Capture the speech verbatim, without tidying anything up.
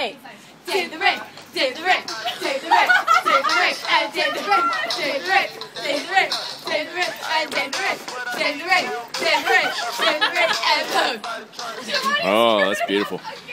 Hey. Take the ring, take the ring, take the ring, take the ring, and take the ring, take the ring, take the ring, take the ring, and take the ring, take the ring, take the ring, take the ring, and boom. Oh, that's beautiful.